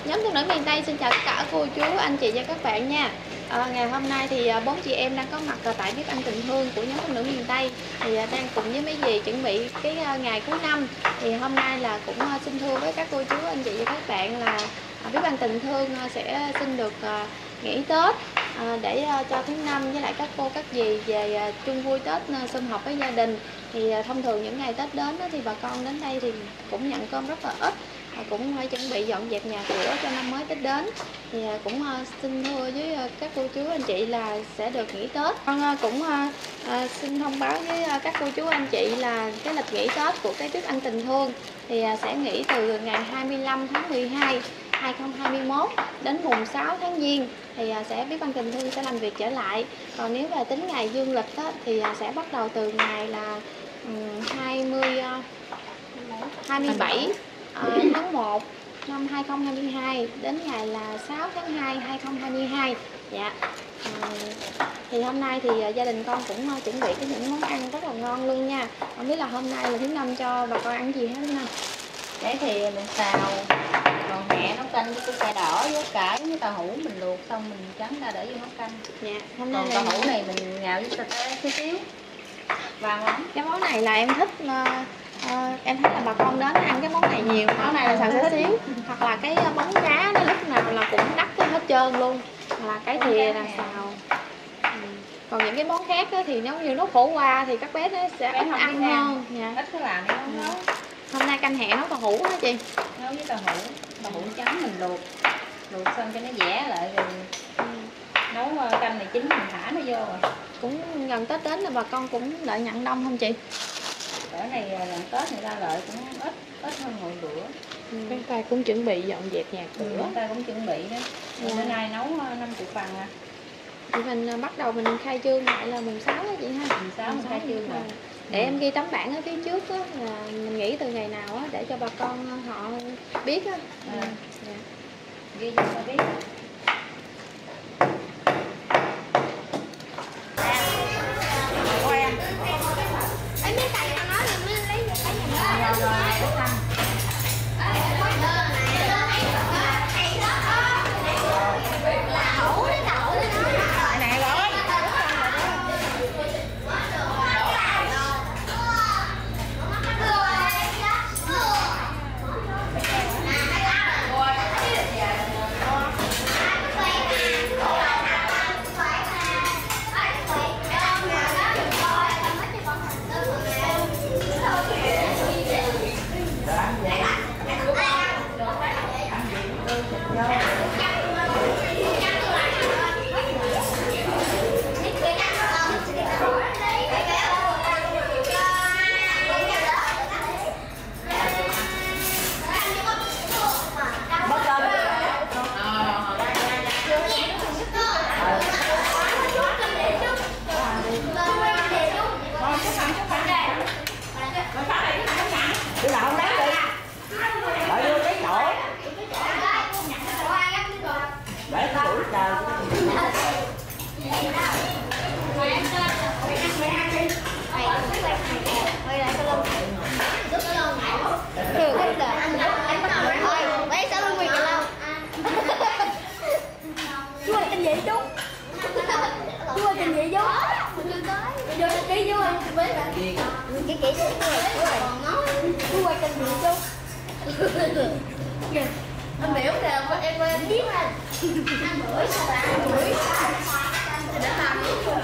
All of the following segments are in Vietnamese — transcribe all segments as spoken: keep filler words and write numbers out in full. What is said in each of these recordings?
Nhóm phụ nữ miền Tây xin chào tất cả cô chú, anh chị và các bạn nha. À, ngày hôm nay thì bốn chị em đang có mặt tại bếp ăn tình thương của nhóm phụ nữ miền Tây, thì đang cùng với mấy dì chuẩn bị cái ngày cuối năm. Thì hôm nay là cũng xin thưa với các cô chú, anh chị và các bạn là bếp ăn tình thương sẽ xin được nghỉ Tết để cho thứ năm với lại các cô các dì về chung vui Tết sum họp với gia đình. Thì thông thường những ngày Tết đến thì bà con đến đây thì cũng nhận cơm rất là ít, cũng phải chuẩn bị dọn dẹp nhà cửa cho năm mới Tết đến. Thì cũng xin thưa với các cô chú anh chị là sẽ được nghỉ Tết. Con cũng xin thông báo với các cô chú anh chị là cái lịch nghỉ Tết của cái bếp ăn tình thương thì sẽ nghỉ từ ngày hai mươi lăm tháng mười hai hai nghìn không trăm hai mươi mốt đến mùng sáu tháng Giêng thì sẽ bếp ăn tình thương sẽ làm việc trở lại. Còn nếu là tính ngày dương lịch đó, thì sẽ bắt đầu từ ngày là hai mươi hai mươi bảy tháng một năm hai nghìn không trăm hai mươi hai đến ngày là sáu tháng hai hai nghìn không trăm hai mươi hai. Dạ. À, thì hôm nay thì gia đình con cũng chuẩn bị cái những món ăn rất là ngon luôn nha. Không biết là hôm nay là thứ năm cho bà con ăn gì hết thứ năm? Đấy thì mình xào, còn mẹ nấu canh với củ cải đỏ với cải với tàu hũ mình luộc xong mình chấm ra để vô nấu canh. Dạ. Hôm nay còn tàu hũ này mình nhào với xà xíu xíu vàng lắm. Cái món này là em thích. Uh, em thấy là bà con đến ăn cái món này nhiều. Món này là xào xá xíu hoặc là cái món cá nó lúc nào là cũng đắt hết trơn luôn, là cái thìa là xào. Ừ. Còn những cái món khác thì nếu như nó khổ qua thì các bé nó sẽ ít ăn hơn. Dạ. Ít có làm cái món đó. Hôm nay canh hẹ nấu tàu hũ hả chị? Nấu với tàu hũ, tàu hũ trắng mình luộc, luộc xong cho nó dẻ lại rồi ừ. Nấu canh này chín mình thả nó vô rồi. Cũng gần Tết đến là bà con cũng đợi nhận đông không chị? Cỡ này gần Tết người ta lợi cũng ít ít hơn hồi bữa. Ừ. Các ta cũng chuẩn bị dọn dẹp nhà cửa. Ừ, ta cũng chuẩn bị đó. Dạ. Bữa nay nấu năm chục phần à. Thì mình bắt đầu mình khai trương lại là mùng sáu đó chị ha. Mùng sáu mình khai trương rồi. Để ừ. em ghi tấm bảng ở phía trước á, là mình nghỉ từ ngày nào á để cho bà con họ biết á. À. Dạ. Ghi cho họ biết. Anh biểu kìa, em em biết anh. Anh bưởi sao bạn? Anh bưởi. Để làm gì luôn.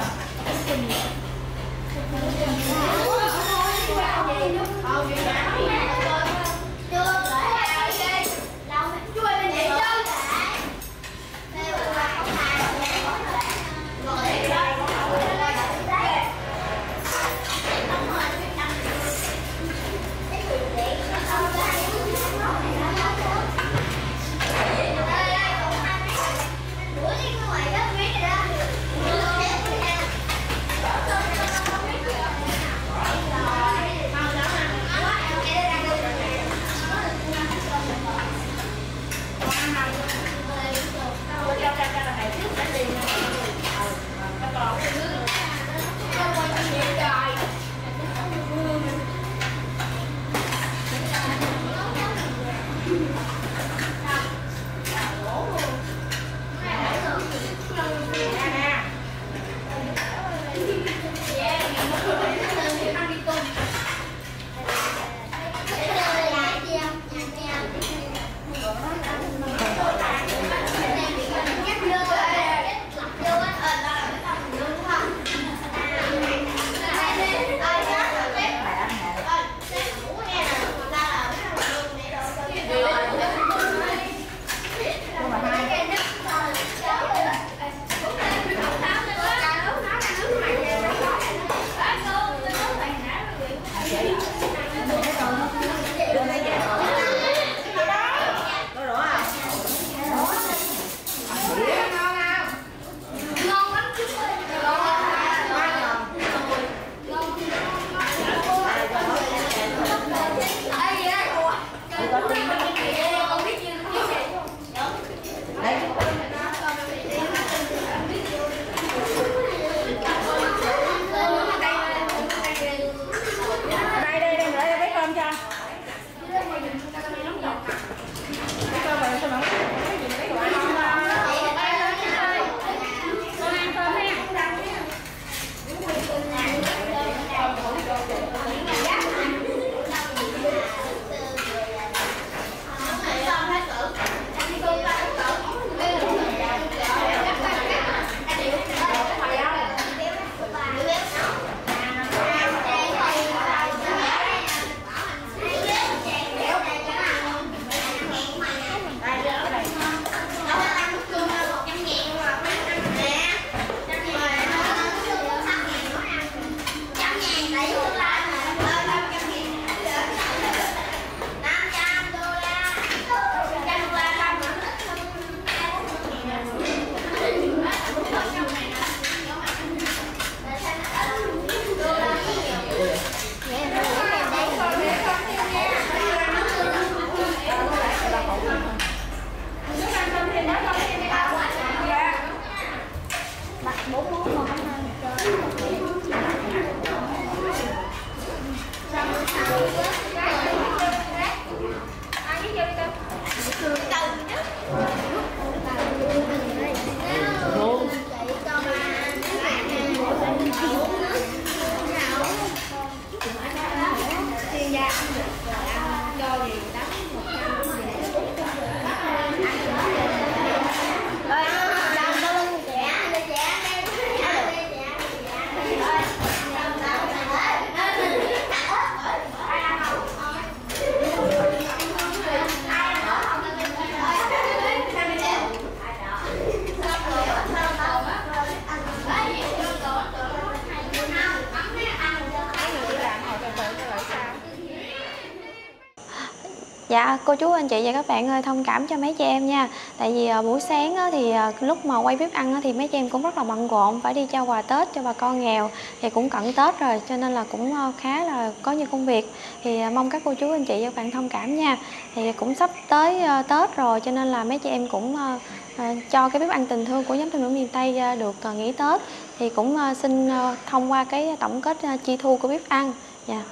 Dạ, cô chú anh chị và các bạn ơi, thông cảm cho mấy chị em nha. Tại vì uh, buổi sáng á, thì uh, lúc mà quay bếp ăn á, thì mấy chị em cũng rất là bận rộn, phải đi trao quà Tết cho bà con nghèo. Thì cũng cận Tết rồi, cho nên là cũng uh, khá là có nhiều công việc. Thì uh, mong các cô chú anh chị và các bạn thông cảm nha. Thì cũng sắp tới uh, Tết rồi, cho nên là mấy chị em cũng uh, uh, cho cái bếp ăn tình thương của nhóm phụ nữ miền Tây uh, được uh, nghỉ Tết. Thì cũng uh, xin uh, thông qua cái tổng kết uh, chi thu của bếp ăn. Dạ.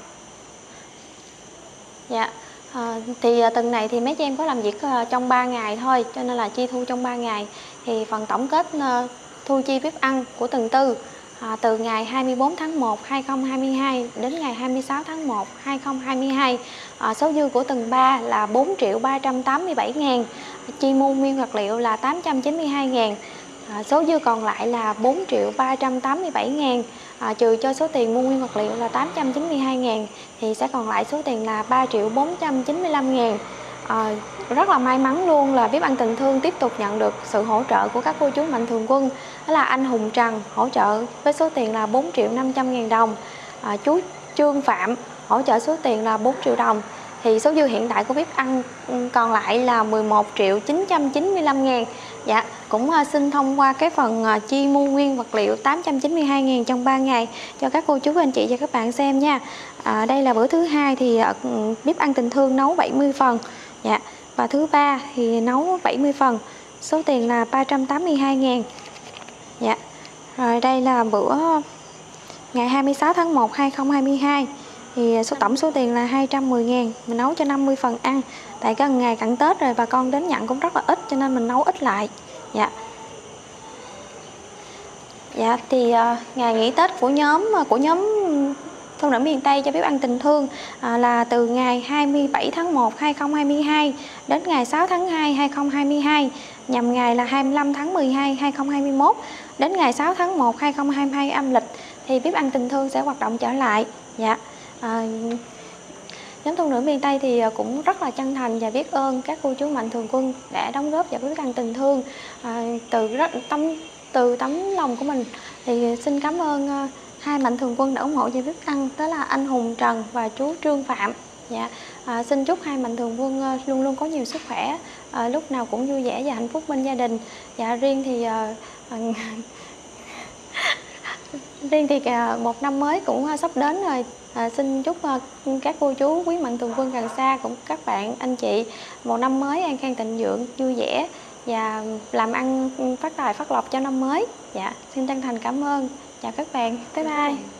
Dạ. À, thì tuần này thì mấy chị em có làm việc uh, trong ba ngày thôi, cho nên là chi thu trong ba ngày. Thì phần tổng kết uh, thu chi bếp ăn của tuần tư à, từ ngày hai mươi bốn tháng một hai nghìn không trăm hai mươi hai đến ngày hai mươi sáu tháng một hai nghìn không trăm hai mươi hai. À, số dư của tuần ba là bốn triệu ba trăm tám mươi bảy ngàn, chi mua nguyên vật liệu là tám trăm chín mươi hai ngàn. À, số dư còn lại là bốn triệu ba trăm tám mươi bảy ngàn, à, trừ cho số tiền mua nguyên vật liệu là tám trăm chín mươi hai ngàn thì sẽ còn lại số tiền là ba triệu bốn trăm chín mươi lăm ngàn. À, rất là may mắn luôn là bếp ăn tình thương tiếp tục nhận được sự hỗ trợ của các cô chú mạnh thường quân. Đó là anh Hùng Trần hỗ trợ với số tiền là bốn triệu năm trăm ngàn đồng, à, chú Trương Phạm hỗ trợ số tiền là bốn triệu đồng. Thì số dư hiện tại của bếp ăn còn lại là mười một triệu chín trăm chín mươi lăm ngàn. Dạ, cũng xin thông qua cái phần chi mua nguyên vật liệu tám trăm chín mươi hai ngàn trong ba ngày cho các cô chú anh chị và các bạn xem nha. À, đây là bữa thứ hai thì bếp ăn tình thương nấu bảy mươi phần. Dạ, và thứ ba thì nấu bảy mươi phần. Số tiền là ba trăm tám mươi hai ngàn. Dạ. Rồi đây là bữa ngày hai mươi sáu tháng một hai nghìn không trăm hai mươi hai. Thì số tổng số tiền là hai trăm mười ngàn. Mình nấu cho năm mươi phần ăn. Tại gần ngày cận Tết rồi bà con đến nhận cũng rất là ít, cho nên mình nấu ít lại. Dạ. Dạ thì uh, ngày nghỉ Tết của nhóm của nhóm phụ nữ miền Tây cho bếp ăn tình thương à, là từ ngày hai mươi bảy tháng một hai nghìn không trăm hai mươi hai đến ngày sáu tháng hai hai nghìn không trăm hai mươi hai, nhằm ngày là hai mươi lăm tháng mười hai hai nghìn không trăm hai mươi mốt đến ngày sáu tháng một hai nghìn không trăm hai mươi hai âm lịch thì bếp ăn tình thương sẽ hoạt động trở lại. Dạ. À, nhóm phụ nữ miền Tây thì cũng rất là chân thành và biết ơn các cô chú mạnh thường quân đã đóng góp vào bếp ăn tình thương à, từ rất tâm từ tấm lòng của mình. Thì xin cảm ơn uh, hai mạnh thường quân đã ủng hộ cho bếp ăn, đó là anh Hùng Trần và chú Trương Phạm. Dạ. À, xin chúc hai mạnh thường quân uh, luôn luôn có nhiều sức khỏe, uh, lúc nào cũng vui vẻ và hạnh phúc bên gia đình. Dạ, riêng thì uh, uh, riêng thì uh, một năm mới cũng uh, sắp đến rồi. À, xin chúc uh, các cô chú quý mạnh thường quân gần xa cũng các bạn anh chị một năm mới an khang thịnh vượng, vui vẻ và làm ăn phát tài phát lộc cho năm mới. Dạ, xin chân thành cảm ơn. Chào các bạn. Bye bye.